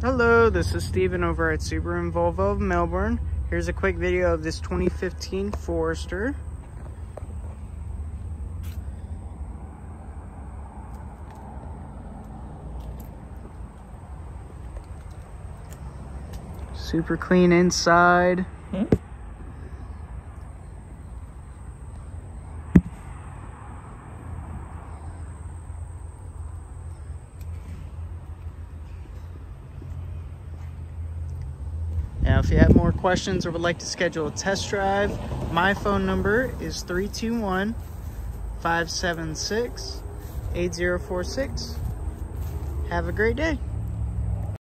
Hello, this is Steven over at Subaru and Volvo of Melbourne. Here's a quick video of this 2015 Forester. Super clean inside. Now, if you have more questions or would like to schedule a test drive, my phone number is 321-576-8046. Have a great day.